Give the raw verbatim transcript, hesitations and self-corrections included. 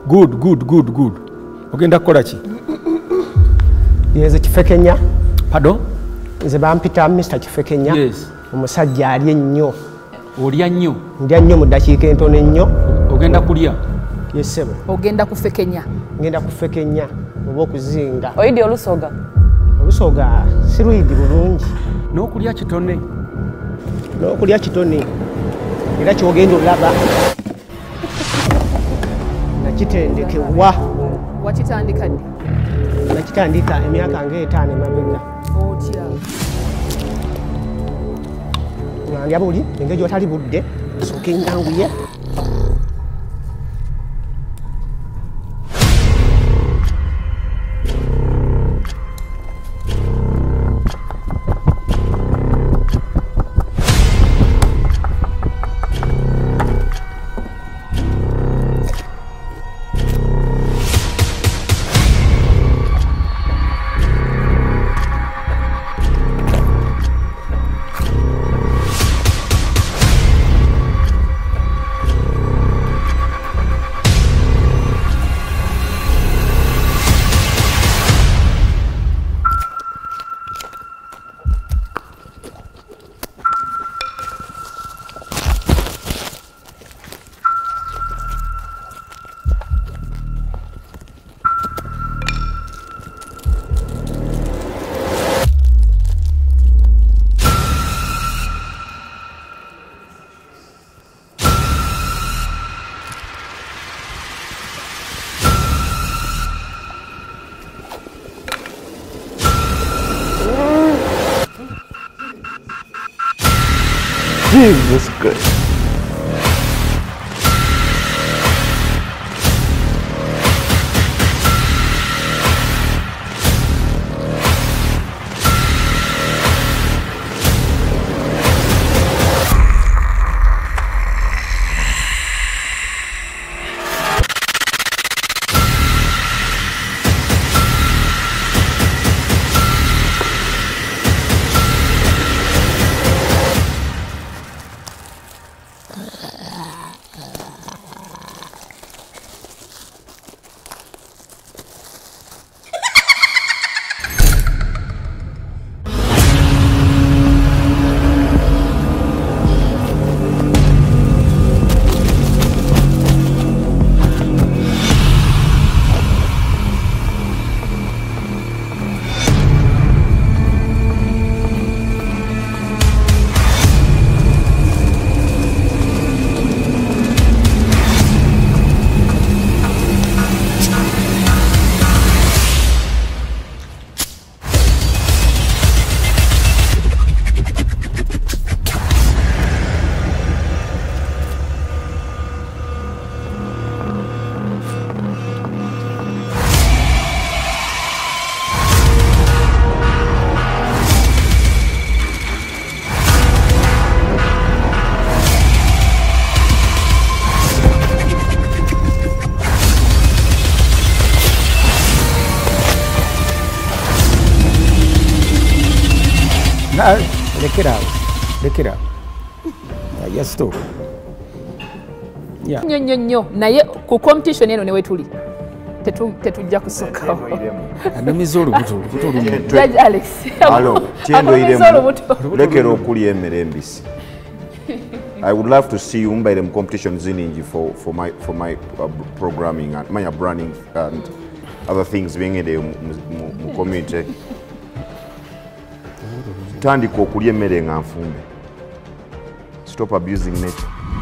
Good, good, good, good. Ogenda kukola ki? Yes, Kifekenya. Pardon? Nze bampita Mister Kifekenya. Yes. Omusajja ali ennyo. Olya nnyo? Ndya nnyo mu ddakiika entono ennyo. Ogenda kulya? Yes, sebo. Ogenda kufekenya? Ngenda kufekenya oba okuzinga. Oyidi olusoga? Olusoga si luyidi bulungi. N'okulya kitone? N'okulya kitone. Era kyogenda olaba. Nakitendekewa. Wakitandika ddi? Nakitandika emyaka ng'etaano emabega. Otya? Ndya buli engeri gy'otali budde nsooke nyanguye. Jesus Christ. No, look it out. Look it out. Uh, yes, too. Yeah. Nyo nyo nyo. Naye ku competition eno newe tuli. Tetu tetujja kusoka. Amemizolo buto buto lumu. Judge Alex. Allo, tiendo iremu. Lekero okuli emmere mbisi. I would love to see you mbaire mu competition ziningi for for my for my uh, programming and my branding and other things being in the mu community. Tandika okulya emmere nga nfumbe. Stop abusing nature.